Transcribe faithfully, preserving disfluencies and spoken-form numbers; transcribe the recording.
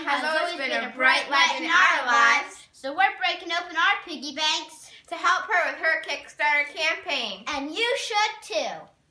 has always been a bright light in our lives, so we're breaking open our piggy banks to help her with her Kickstarter campaign. And you should too.